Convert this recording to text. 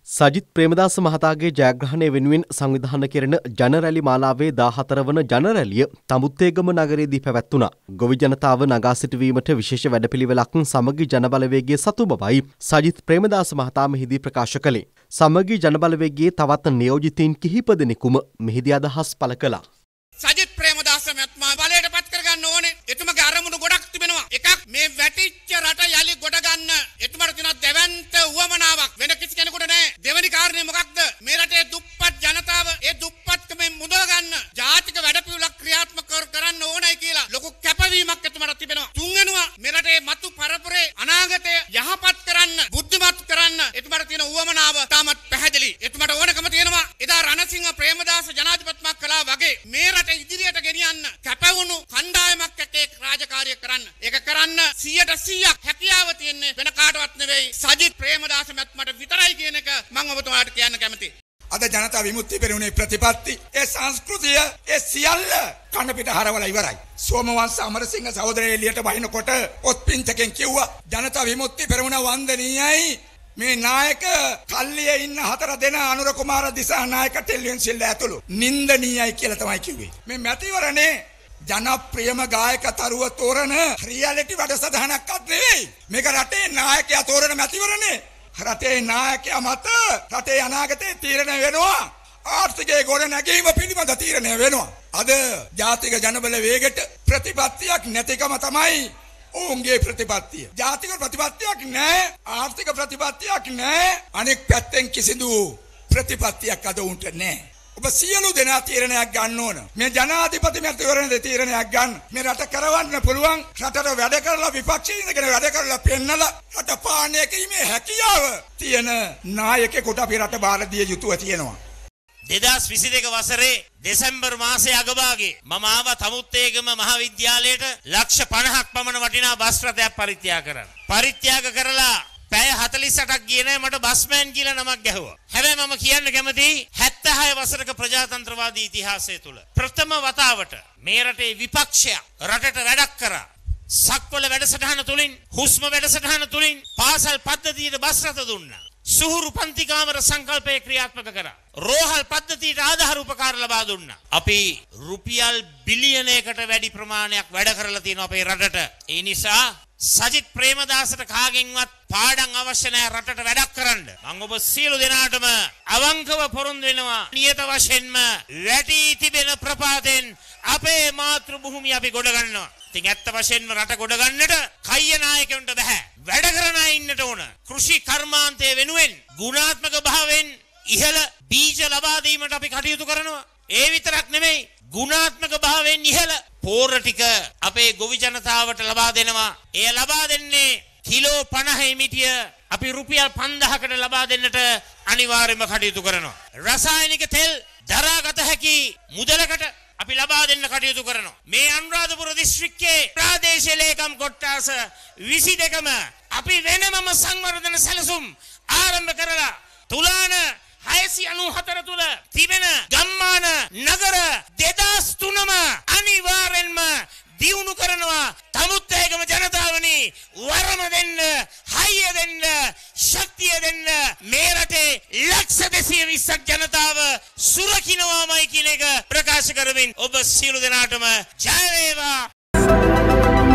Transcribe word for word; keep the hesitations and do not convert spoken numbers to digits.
සජිත් ප්‍රේමදාස මහතාගේ ජයග්‍රහණය වෙනුවෙන් සංවිධානය කෙරෙන ජනරැලි මාලාවේ දාහතර වන ජනරැලිය තමුත්තේගම නගරයේදී පැවැත්වුණා. ගොවි ජනතාව නගා සිටුවීමට විශේෂ වැඩපිළිවෙලක් සමගි ජනබලවේගයේ සතු බවයි සජිත් ප්‍රේමදාස මහතා මෙහිදී ප්‍රකාශ කළේ. සමගි ජනබලවේගයේ තවත් නියෝජිතයින් කිහිප දෙනෙකුම මෙහිදී අදහස් පළ කළා. සජිත් ප්‍රේමදාස මහත්මයා බලයට පත් කරගන්න ඕනේ. එතුමගේ අරමුණු ගොඩක් තිබෙනවා. එකක් මේ වැටිච්ච රට යලි ගොඩ ගන්න එතුමාට තියෙන දෙවන්ත උවමනාවක් වෙන කිසි කෙනෙකුට නැහැ. දෙවෙනි කාරණේ මොකක්ද? මේ රටේ දුප්පත් ජනතාව ඒ දුප්පත්කමෙන් මුදව ගන්න ජාතික වැඩපිළිවෙලක් ක්‍රියාත්මක කරන්න ඕනයි කියලා ලොකු කැපවීමක් එතුමාට තිබෙනවා. තුන්වෙනුව මේ රටේ මතු පරපුරේ අනාගතය යහපත් කරන්න බුද්ධිමත් කරන්න එතුමාට තියෙන උවමනාව තාමත් පැහැදිලි. එතුමාට ඕනකම තියෙනවා එදා රණසිංහ ප්‍රේමදාස ජනාධිපතිතුමා කළා වගේ මේ රට ඉදිරියට ගෙනියන්න කැපවුණු කණ්ඩායමක් එක්ක රාජකාරිය කරන්න. ඒක කරන්න සියයට සීයක් හැකියාව තියෙන්නේ වෙන කාටවත් නෙවෙයි සජිත් ප්‍රේමදාස මහත්මයාට විතරයි කියන එක මම ඔබතුමාට කියන්න කැමතියි. අද ජනතා විමුක්ති පෙරමුණේ ප්‍රතිපත්ති ඒ සංස්කෘතිය ඒ සියල්ල කන පිට හරවලා ඉවරයි. සෝමවංශ අමරසිංහ සහෝදරය එළියට බහිනකොට ඔත්පින්චකෙන් කිව්වා ජනතා විමුක්ති පෙරමුණ වන්දනීයයි. මේ නායක කල්ලියේ ඉන්න හතර දෙනා අනුර කුමාර දිසානායක ටෙලිවිෂන් සිල්ල ඇතුළු නින්දනීයයි කියලා තමයි කිව්වේ. මේ මැතිවරණේ ජනප්‍රියම ගායක තරුව තෝරන රියැලිටි වැඩසටහනක්වත් නෙවෙයි. මේක රටේ නායකයා තෝරන මැතිවරණේ. රටේ නායකයා මත රටේ අනාගතේ තීරණය වෙනවා. ආර්ථිකයේ ගොඩ නැගීම පිළිබඳ තීරණය වෙනවා. අද ජාතික ජනබල වේගයට ප්‍රතිපත්තියක් නැතිකම තමයි ඔවුන්ගේ ප්‍රතිපත්තිය. ජාතික ප්‍රතිපත්තියක් නැහැ. ආර්ථික ප්‍රතිපත්තියක් නැහැ. අනෙක් පැත්තෙන් කිසිදු ප්‍රතිපත්තියක් අද උන්ට නැහැ. ඔබ සියලු දෙනා තීරණයක් ගන්න ඕන. මේ ජනාධිපති මැතිවරණයේ තීරණයක් ගන්න. මේ රට කරවන්න පුළුවන්. රටට වැඩ කරලා විපක්ෂයේ ඉඳගෙන වැඩ කරලා පෙන්නලා රට පාලනය කිරීමේ හැකියාව තියෙන නායකයෙකුට අපි රට බාර දිය යුතුව තියෙනවා. දෙදහස් විසි දෙක වසරේ දෙසැම්බර් මාසයේ අගභාගයේ මම ආවා තමුත්තේගම මහාවිද්‍යාලයට ලක්ෂ පනහක් පමණ වටිනා බස් රථයක් පරිත්‍යාග කරන්න. පරිත්‍යාග කරලා පැය හතළිස් අටක් ගියේ නැහැ මට බස්මෑන් කියලා නමක් ගැහුවා. හැබැයි මම කියන්න කැමතියි හැත්තෑ හය වසරක ප්‍රජාතන්ත්‍රවාදී ඉතිහාසය තුල ප්‍රථම වතාවට මේ රටේ විපක්ෂය රටට වැඩක් කරා. සක්වල වැඩසටහන තුලින් හුස්ම වැඩසටහන තුලින් පාසල් පද්ධතියට බස් රථ දුන්නා. සුහුරු පන්ති කාමර සංකල්පය ක්‍රියාත්මක කරා. රෝහල් පද්ධතියට ආධාර උපකාර ලබා දුන්නා. අපි රුපියල් බිලියනයකට වැඩි ප්‍රමාණයක් වැඩ කරලා තියෙනවා අපේ රටට. ඒ නිසා සජිත් ප්‍රේමදාසට කාගෙන්වත් පාඩම් අවශ්‍ය නැහැ රටට වැඩක් කරන්න. මම ඔබ සියලු දෙනාටම අවංකව පොරොන්දු වෙනවා. නියත වශයෙන්ම වැටි තිබෙන ප්‍රපාතෙන් අපේ මාතෘ භූමිය අපි ගොඩ ගන්නවා. ඉතින් ඇත්ත වශයෙන්ම රට ගොඩ ගන්නට කය්‍ය නායකයන්ට බෑ. වැඩ කරන අය ඉන්නට ඕන. කෘෂි කර්මාන්තය වෙනුවෙන් ගුණාත්මක භාවයෙන් ඉහළ බීජ ලබා දීමට අපි කටයුතු කරනවා. ඒ විතරක් නෙමෙයි ගුණාත්මක භාවයෙන් ඉහළ පෝර ටික අපේ ගොවි ජනතාවට ලබා දෙනවා. එය ලබා දෙන්නේ කිලෝ පනහයි මිටිය අපි රුපියල් පන්දහකට ලබා දෙන්නට අනිවාර්යයෙන්ම කටයුතු කරනවා. රසායනික තෙල් දරාගත හැකි මුදලකට අපි ලබා දෙන්න කටයුතු කරනවා. මේ අනුරාධපුර දිස්ත්‍රික්කයේ ප්‍රාදේශීය ලේකම් කොට්ටාස විසි දෙකම අපි වෙනමම සංවර්ධන සැලසුම් ආරම්භ කරලා තුලාන හයසිය අනූහතර තුල තිබෙන ගම්මාන නගර දෙදාස් තුනම අනිවාර්යෙන්ම දියුණු කරනවා. තමුත්තේගම ජනතාවනි වරම දෙන්න, හයිය දෙන්න, ශක්තිය දෙන්න. මේ රටේ ලක්ෂ දෙසිය විස්සක් ජනතාව සුරකින්නවාමයි කියන එක ප්‍රකාශ කරමින් ඔබ සියලු දෙනාටම ජය වේවා.